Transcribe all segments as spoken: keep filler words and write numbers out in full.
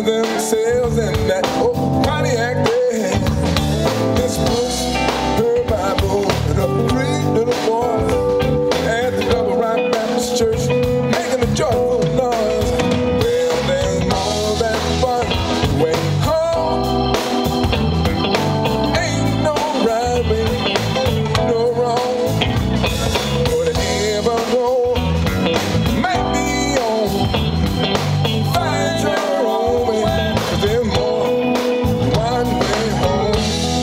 themselves in that old Pontiac there. This books, her Bible, and her three little boys at the Double Rock Baptist Church, making a joyful noise. Well, there's all that fun way home. Ain't no right way, no wrong. Whatever road might be on, find your own way, 'cause there's more than one way home.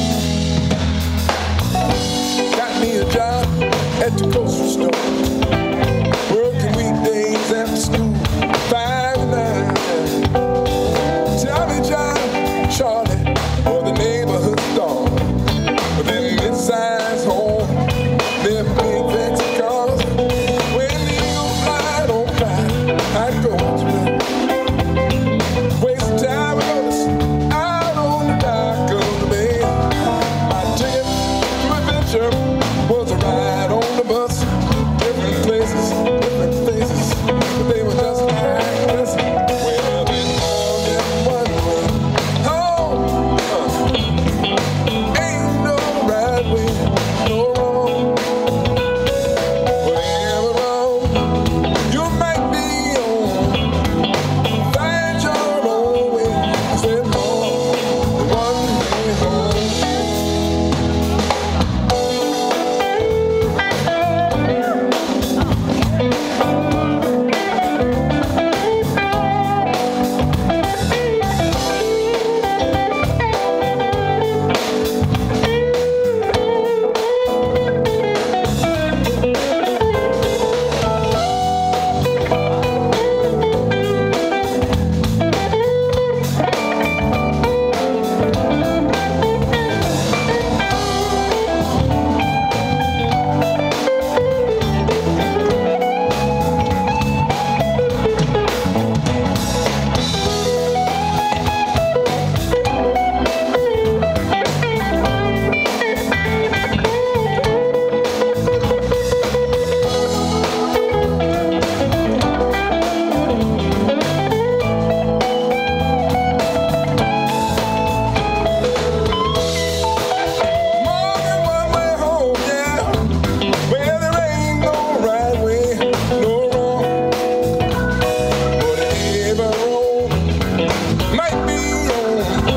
Got me a job at the grocery store, working weekdays after school, five to nine. Tell me, John, Charlie, or the neighborhood store, but then mid-size home, they're big fancy cars. When the eagle fly don't fly, I'd go to it. Waste time with others out on the dock of the bay. My ticket to adventure was a ride on the bus. Different places, different faces, but they were just like this. Well, there's more than one way home. Uh, ain't no right way, no wrong. Whatever road you might be on, find your own way, 'cause there's more than one way home. More than one way home, yeah. Well, there ain't no right way, no wrong. Whatever road might be on,